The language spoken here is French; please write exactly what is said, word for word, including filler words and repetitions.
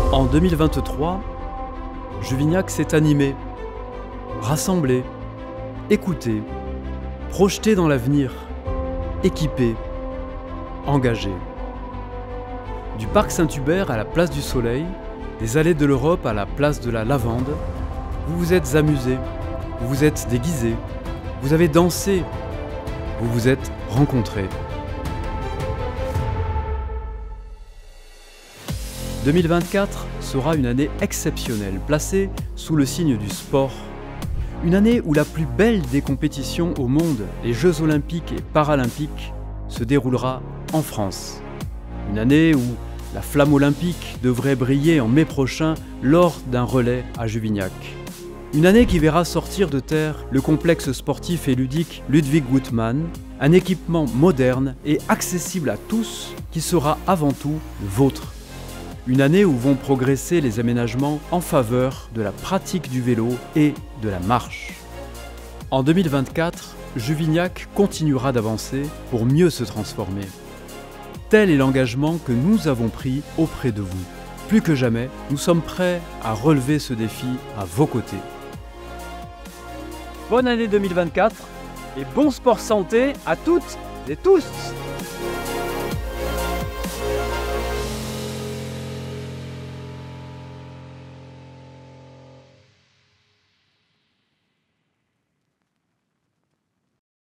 En deux mille vingt-trois, Juvignac s'est animé, rassemblé, écouté, projeté dans l'avenir, équipé, engagé. Du parc Saint-Hubert à la place du Soleil, des allées de l'Europe à la place de la Lavande, vous vous êtes amusés, vous vous êtes déguisés, vous avez dansé, vous vous êtes rencontrés. deux mille vingt-quatre sera une année exceptionnelle, placée sous le signe du sport. Une année où la plus belle des compétitions au monde, les Jeux Olympiques et Paralympiques, se déroulera en France. Une année où la flamme olympique devrait briller en mai prochain lors d'un relais à Juvignac. Une année qui verra sortir de terre le complexe sportif et ludique Ludwig Guttmann, un équipement moderne et accessible à tous qui sera avant tout le vôtre. Une année où vont progresser les aménagements en faveur de la pratique du vélo et de la marche. En deux mille vingt-quatre, Juvignac continuera d'avancer pour mieux se transformer. Tel est l'engagement que nous avons pris auprès de vous. Plus que jamais, nous sommes prêts à relever ce défi à vos côtés. Bonne année deux mille vingt-quatre et bon sport santé à toutes et tous!